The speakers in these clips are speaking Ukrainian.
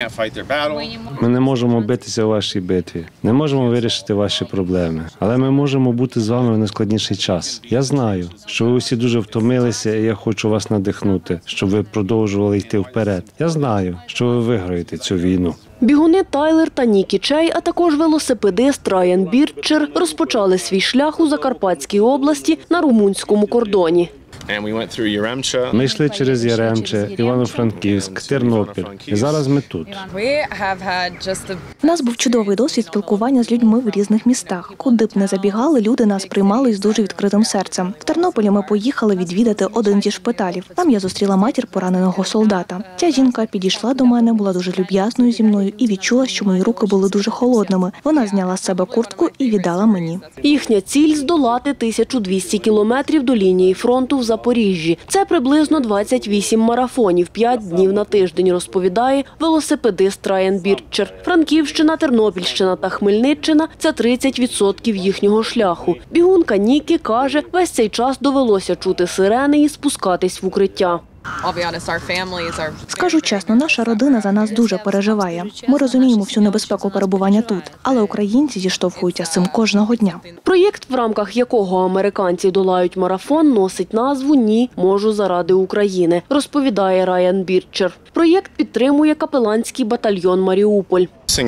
Ми не можемо битися у вашій битві, не можемо вирішити ваші проблеми, але ми можемо бути з вами в найскладніший час. Я знаю, що ви усі дуже втомилися, і я хочу вас надихнути, щоб ви продовжували йти вперед. Я знаю, що ви виграєте цю війну. Бігуни Тайлер та Нікі Чей, а також велосипедист Райан Бірчер розпочали свій шлях у Закарпатській області на румунському кордоні. Ми йшли через Яремче, Івано-Франківськ, Тернопіль. І зараз ми тут. У нас був чудовий досвід спілкування з людьми в різних містах. Куди б не забігали, люди нас приймали із дуже відкритим серцем. В Тернополі ми поїхали відвідати один зі шпиталів. Там я зустріла матір пораненого солдата. Ця жінка підійшла до мене, була дуже люб'язною зі мною і відчула, що мої руки були дуже холодними. Вона зняла з себе куртку і віддала мені. Їхня ціль – здолати 1200 кілометрів до лінії фронту в Запоріжжі. Це приблизно 28 марафонів, 5 днів на тиждень, розповідає велосипедист Райан Бірчер. Франківщина, Тернопільщина та Хмельниччина – це 30% їхнього шляху. Бігунка Нікі каже, весь цей час довелося чути сирени і спускатись в укриття. Скажу чесно, наша родина за нас дуже переживає. Ми розуміємо всю небезпеку перебування тут, але українці зіштовхуються з цим кожного дня. Проєкт, в рамках якого американці долають марафон, носить назву «Ні, можу заради України», розповідає Райан Бірчер. Проєкт підтримує капеланський батальйон «Маріуполь».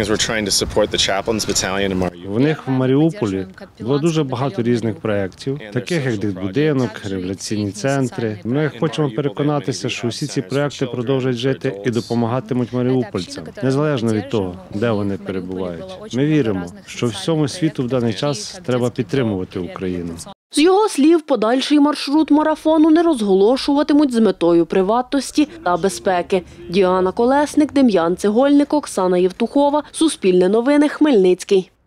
В них в Маріуполі було дуже багато різних проєктів, таких як дитбудинок, реабілітаційні центри. Ми хочемо переконатися, що усі ці проєкти продовжать жити і допомагатимуть маріупольцям, незалежно від того, де вони перебувають. Ми віримо, що всьому світу в даний час треба підтримувати Україну. З його слів, подальший маршрут марафону не розголошуватимуть з метою приватності та безпеки. Діана Колесник, Дем'ян Цегольник, Оксана Євтухова. Суспільне новини, Хмельницький.